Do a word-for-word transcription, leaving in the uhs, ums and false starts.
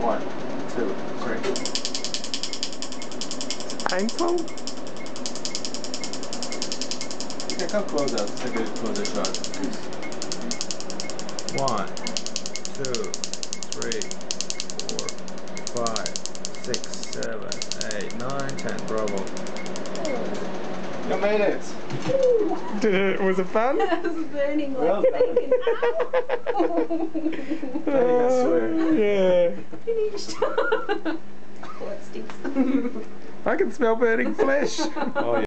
One, two, three. Painful? You can come closer, take a closer shot. One, two, three, four, five, six, seven, eight, nine, ten. Bravo. You made it! Did it, was it fun? I was burning like Well bacon. I swear. Yeah. Finished. Oh, it stinks. I can smell burning flesh. Oh, yeah.